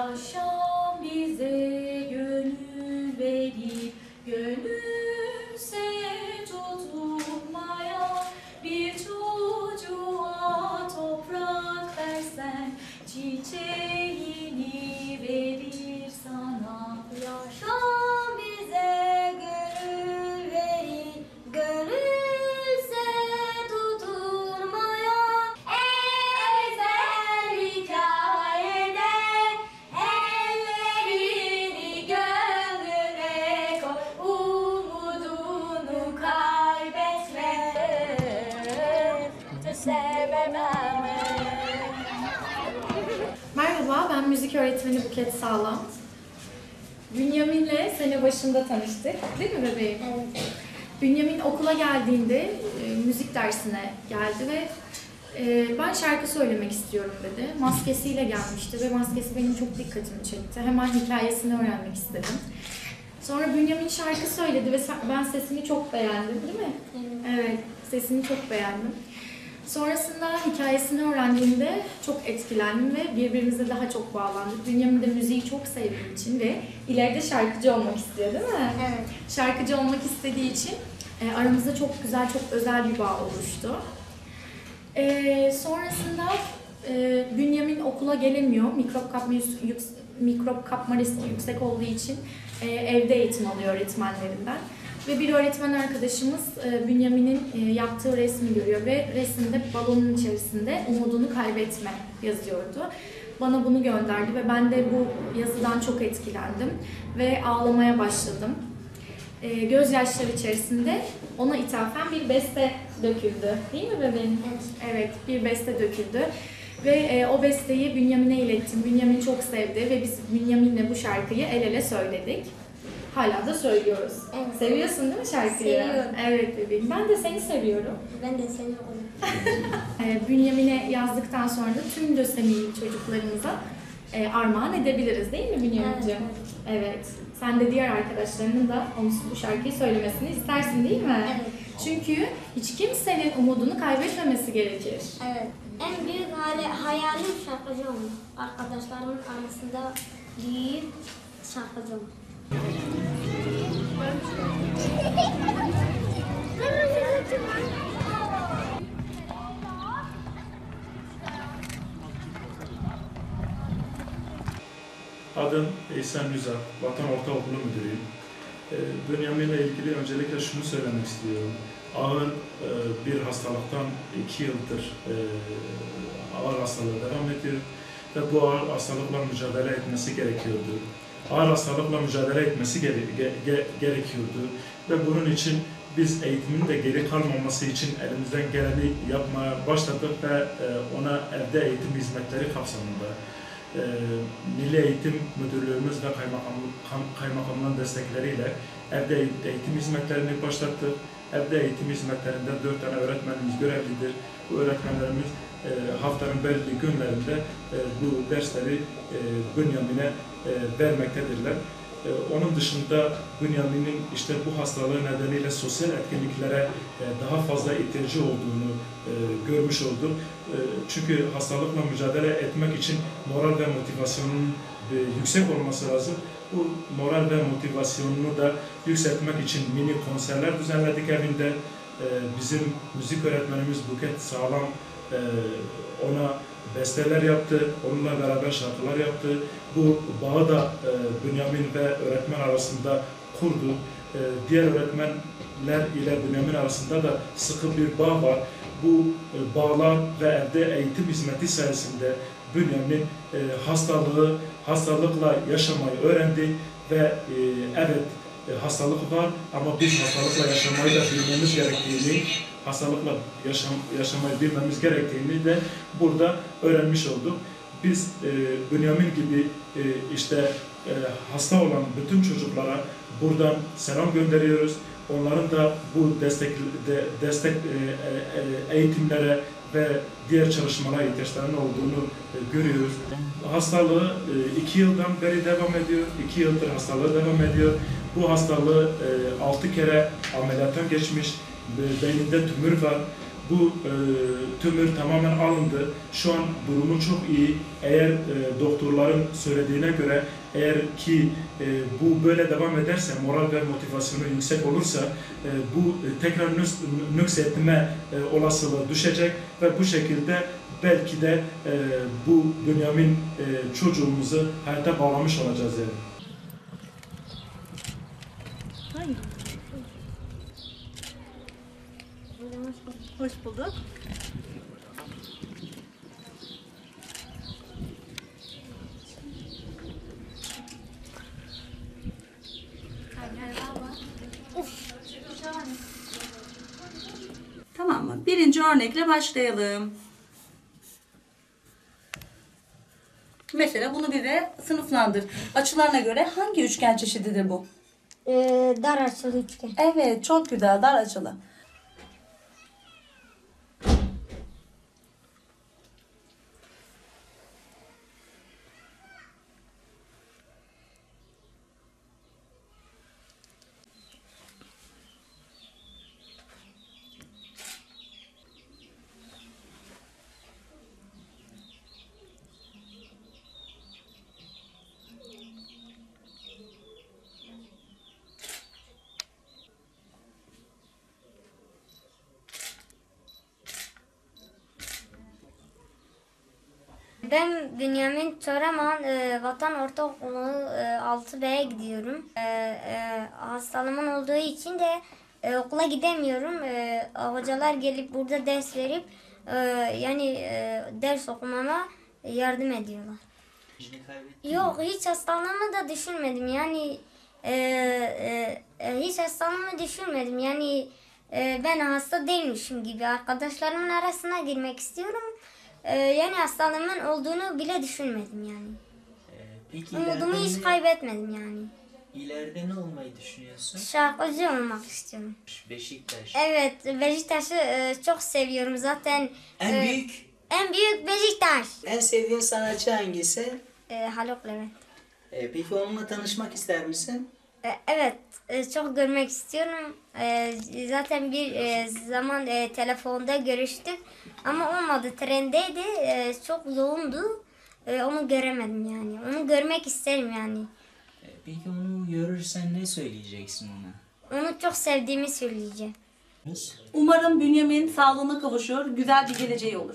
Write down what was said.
Yaşam bize gönül verip gönülse tutulmaya, bir çocuğa toprak versen çiçeğini verir sana. Yaşam bize gönül verip gönülse tutulmaya, ezel hikayede ellerini gönlüne koy, umudunu kaybetme, sevemem. Merhaba, ben müzik öğretmeni Buket Sağlam. Bünyamin'le sene başında tanıştık, değil mi bebeğim? Evet. Bünyamin okula geldiğinde müzik dersine geldi ve ben şarkı söylemek istiyorum dedi. Maskesiyle gelmişti ve maskesi benim çok dikkatimi çekti. Hemen hikayesini öğrenmek istedim. Sonra Bünyamin şarkı söyledi ve ben sesini çok beğendim, değil mi? Evet, sesini çok beğendim. Sonrasında hikayesini öğrendiğimde çok etkilendim ve birbirimize daha çok bağlandık. Bünyamin de müziği çok sevdiği için ve ileride şarkıcı olmak istiyor, değil mi? Evet. Şarkıcı olmak istediği için aramızda çok güzel, çok özel bir bağ oluştu. Sonrasında Bünyamin okula gelemiyor. Mikrop kapma riski yüksek olduğu için evde eğitim alıyor öğretmenlerinden. Ve bir öğretmen arkadaşımız Bünyamin'in yaptığı resmi görüyor ve resimde balonun içerisinde umudunu kaybetme yazıyordu. Bana bunu gönderdi ve ben de bu yazıdan çok etkilendim ve ağlamaya başladım. Gözyaşları içerisinde ona ithafen bir beste döküldü. Değil mi bebeğim? Evet. Evet, bir beste döküldü. Ve o besteyi Bünyamin'e ilettim. Bünyamin çok sevdi ve biz Bünyamin'le bu şarkıyı el ele söyledik. Hala da söylüyoruz. Evet. Seviyorsun değil mi şarkıyı? Seviyorum. Evet bebeğim. Ben de seni seviyorum. Ben de seviyorum. Bünyamin'e yazdıktan sonra da tüm lösemili çocuklarımıza armağan edebiliriz değil mi Bünyamin'ciğim? Evet. Sen de diğer arkadaşlarının da bu şarkıyı söylemesini istersin değil mi? Evet. Çünkü hiç kimsenin umudunu kaybetmemesi gerekir. Evet. En büyük hayalim şarkıcı olmak. Arkadaşlarımın arasında büyük şarkıcı olmak. Adım İhsan Yüzak, Vatan Ortaokulu Müdürüyüm. Bünyamin'le ilgili öncelikle şunu söylemek istiyorum. Ağır bir hastalıktan 2 yıldır ağır hastalığı devam ediyor ve bu ağır hastalıkla mücadele etmesi gerekiyordu. Ağır hastalıkla mücadele etmesi gerekiyordu ve bunun için biz eğitimin de geri kalmaması için elimizden geleni yapmaya başladık ve ona evde eğitim hizmetleri kapsamında Milli Eğitim Müdürlüğümüz ve kaymakamlığın destekleriyle evde eğitim hizmetlerini başlattık. Evde eğitim hizmetlerinde 4 tane öğretmenimiz görevlidir. Bu öğretmenlerimiz haftanın belirli günlerinde bu dersleri Bünyamin'e vermektedirler. Onun dışında Bünyamin'in işte bu hastalığı nedeniyle sosyal etkinliklere daha fazla ihtiyacı olduğunu görmüş olduk. Çünkü hastalıkla mücadele etmek için moral ve motivasyonun yüksek olması lazım. Bu moral ve motivasyonunu da yükseltmek için mini konserler düzenledik evinde. Bizim müzik öğretmenimiz Buket Sağlam ona besteler yaptı, onunla beraber şarkılar yaptı. Bu bağı da Bünyamin ve öğretmen arasında kurdu. Diğer öğretmenler ile Bünyamin arasında da sıkı bir bağ var. Bu bağlar ve evde eğitim hizmeti sayesinde Bünyamin hastalıkla yaşamayı öğrendi ve evet hastalık var ama biz hastalıkla yaşamayı da bilmemiz gerektiğini, hastalıkla yaşamayı bilmemiz gerektiğini de burada öğrenmiş olduk. Biz Bünyamin gibi hasta olan bütün çocuklara buradan selam gönderiyoruz. Onların da bu destek eğitimlere ve diğer çalışmalara ihtiyaçlarının olduğunu görüyoruz. Hastalığı 2 yıldan beri devam ediyor. 2 yıldır hastalığı devam ediyor. Bu hastalığı 6 kere ameliyattan geçmiş. Beyninde tümör var. bu tümör tamamen alındı. Şu an durumu çok iyi. Eğer doktorların söylediğine göre eğer ki bu böyle devam ederse, moral ve motivasyonu yüksek olursa bu tekrar nüksetme olasılığı düşecek ve bu şekilde belki de bu Bünyamin çocuğumuzu hayata bağlamış olacağız yani. Hoş bulduk. Tamam mı? Birinci örnekle başlayalım. Mesela bunu bize sınıflandır. Açılarına göre hangi üçgen çeşididir bu? Dar açılı üçgen. Evet, çok güzel. Dar açılı. Ben Bünyamin Çoraman, Vatan Ortaokulu 6B'ye gidiyorum. Hastalığımın olduğu için de okula gidemiyorum. Hocalar gelip burada ders verip ders okumama yardım ediyorlar. Yok, hiç hastalığımı da düşünmedim. Hiç hastalığımı düşünmedim. Ben hasta değilmişim gibi. Arkadaşlarımın arasına girmek istiyorum. Hastalığımın olduğunu bile düşünmedim yani. Peki Umudumu hiç kaybetmedim yani. İleride ne olmayı düşünüyorsun? Şarkıcı olmak istiyorum. Beşiktaş. Evet, Beşiktaş'ı çok seviyorum zaten. En büyük, En büyük Beşiktaş. en sevdiğin sanatçı hangisi? Haluk Levent. Peki onunla tanışmak ister misin? Evet, çok görmek istiyorum. Zaten bir zaman telefonda görüştük ama olmadı, trendeydi, çok yoğundu. Onu göremedim yani. Onu görmek isterim yani. Peki onu görürsen ne söyleyeceksin ona? Onu çok sevdiğimi söyleyeceğim. Umarım Bünyamin sağlığına kavuşur, güzel bir geleceği olur.